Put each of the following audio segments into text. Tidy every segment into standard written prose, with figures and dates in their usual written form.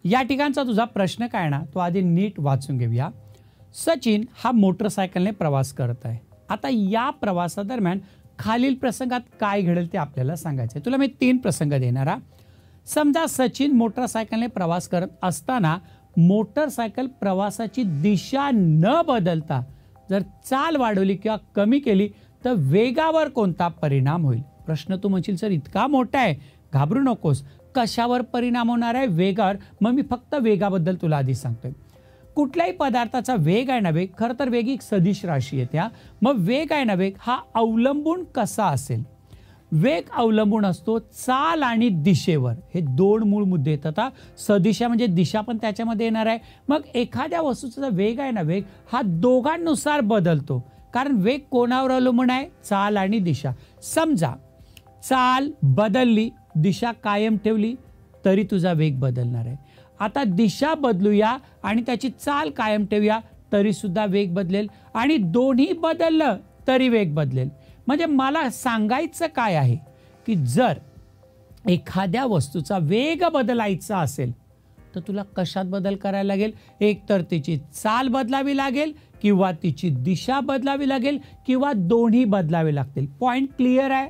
या ठिकाणचा तुझा प्रश्न काय ना तो आधी नीट वाचून घेऊया। सचिन हा मोटरसायकलने प्रवास करत आहे। आता या प्रवासादरम्यान खालील प्रसंगात काय घडेल ते आपल्याला सांगायचे। तुला मी 3 प्रसंग देणार आहे। समजा सचिन मोटरसायकलने प्रवास करत असताना मोटरसायकल प्रवासाची दिशा न बदलता जर चाल वाढवली किंवा कमी केली तर वेगावर कोणता परिणाम होईल। प्रश्न तू म्हणशील सर इतका मोठा आहे, घाबरू नकोस। कशावर परिणाम होणार आहे? वेगावर। मग मी फक्त वेगाबद्दल तुला आधी सांगतोय। कुठल्याही पदार्थाचा वेग आहे ना, वेग खरं तर वेग एक सदिश राशी आहे त्या। मग वेग आहे ना, वेग हा अवलंबून कसा असेल? वेग अवलंबून असतो चाल आणि दिशेवर। हे 2 मूळ मुद्दे येतात। सदिशा म्हणजे दिशा पण त्याच्यामध्ये येणार आहे। मग एखाद्या वस्तूचा वेग आहे ना, वेग हा दोघांनुसार बदलतो, कारण वेग कोणावर अवलंबून आहे? चाल आणि दिशा। समजा चाल बदलली, दिशा कायम ठेवली तरी तुझा वेग बदलणार आहे। आता दिशा बदलूया आणि त्याची चाल कायम ठेवूया तरी सुद्धा वेग बदलेल, आणि दोन्ही बदललं तरी वेग बदलेल। म्हणजे मला सांगायचं काय आहे की जर एखाद्या वस्तूचा वेग बदलायचा असेल तर तुला कशात बदल करायला लागेल? एक तर तिची चाल बदलावी लागेल, किंवा तिची दिशा बदलावी लागेल, किंवा दोन्ही बदलावे लागतील। पॉइंट क्लिअर आहे?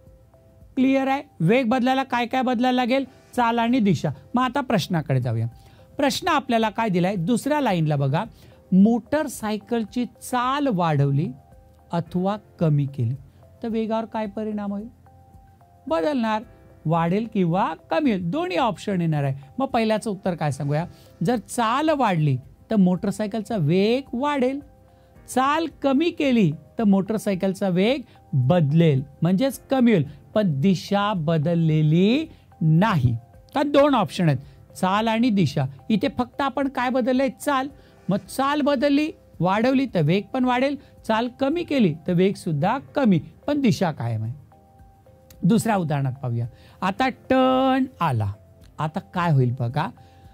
क्लिअर आहे? वेग बदलायला काय काय बदलायला लागेल? चाल आणि दिशा। मग आता प्रश्नाकडे जाऊया। प्रश्न आपल्याला काय दिलाय? दुसऱ्या लाईनला बघा, मोटरसायकलची चाल वाढवली अथवा कमी केली तर वेगावर काय परिणाम होईल? बदलणार, वाढेल किंवा कमी होईल, दोन्ही ऑप्शन येणार आहे। मग पहिल्याचं उत्तर काय सांगूया? जर चाल वाढली तर मोटरसायकलचा वेग वाढेल, चाल कमी केली तर मोटरसायकलचा वेग बदलेल म्हणजेच कमी होईल, पण दिशा बदललेली नाही। तर 2 ऑप्शन आहेत, चाल आणि दिशा। इथे फक्त आपण काय बदललंय? चाल। मग चाल बदलली, वाढवली तर वेग पण वाढेल, चाल कमी केली तर वेग सुद्धा कमी, पण दिशा कायम आहे। दुसऱ्या उदाहरणात पाहूया। आता टर्न आला, आता काय होईल बघा।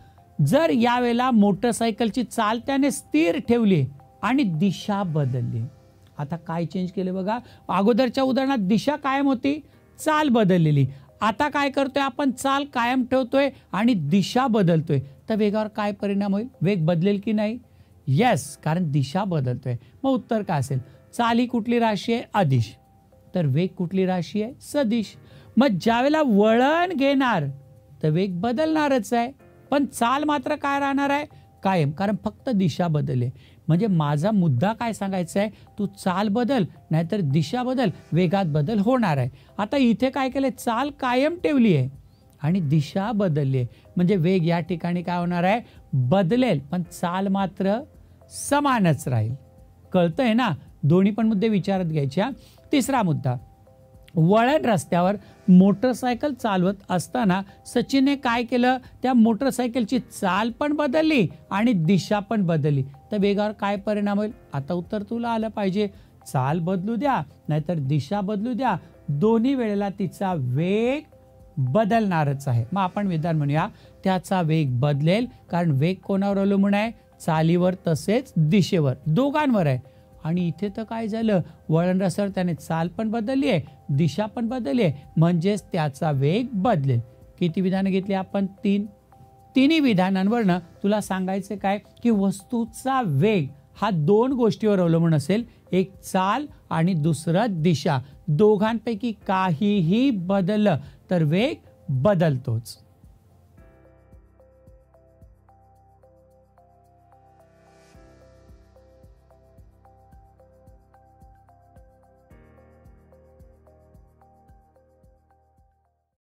जर यावेळेला मोटरसायकलची चाल त्याने स्थिर ठेवली आणि दिशा बदलली, आता काय चेंज केले बघा। अगोदरच्या उदाहरणात दिशा कायम होती, चाल बदललेली। आता काय करतोय आपण? चाल कायम ठेवतोय आणि दिशा बदलतोय, तर वेगावर काय परिणाम होईल? वेग बदलेल की नाही? येस, कारण दिशा बदलतोय। मग उत्तर काय असेल? चाल ही कुठली राशी आहे? अदिश। तर वेग कुठली राशी आहे? सदिश। मग ज्यावेळेला वळण घेणार तर वेग बदलणारच आहे, पण चाल मात्र काय राहणार आहे? कायम, कारण फक्त दिशा बदलली। म्हणजे माझा मुद्दा काय सांगायचा आहे? तू चाल बदल नाहीतर दिशा बदल, वेगात बदल होणार आहे। आता इथे काय केलंय? चाल कायम ठेवली आहे आणि दिशा बदलली आहे, म्हणजे वेग या ठिकाणी काय होणार आहे? बदलेल, पण चाल मात्र समानच राहील। कळतंय ना? दोन्ही पण मुद्दे विचारात घ्यायचे। तिसरा मुद्दा, वळण रस्त्यावर मोटरसायकल चालवत असताना सचिनने काय केलं? त्या मोटरसायकलची चाल पण बदलली आणि दिशा पण बदलली, तर वेगावर काय परिणाम होईल? आता उत्तर तुला आलं पाहिजे। चाल बदलू द्या नाहीतर दिशा बदलू द्या, दोन्ही वेळेला तिचा वेग बदलणारच आहे। मग आपण विधान म्हणूया, त्याचा वेग बदलेल, कारण वेग कोणावर अवलंबून आहे? चालीवर तसेच दिशेवर, दोघांवर आहे। आणि इथे तर काय झालं? वळण रस्त्यावर त्याने चाल पण बदलली आहे, दिशा पण बदलली आहे, म्हणजेच त्याचा वेग बदलेल। किती विधानं घेतली आपण? 3। तिन्ही विधानांवरनं तुला सांगायचं काय की वस्तूचा वेग हा 2 गोष्टीवर अवलंबून असेल, एक चाल आणि दुसरं दिशा। दोघांपैकी काहीही बदललं तर वेग बदलतोच।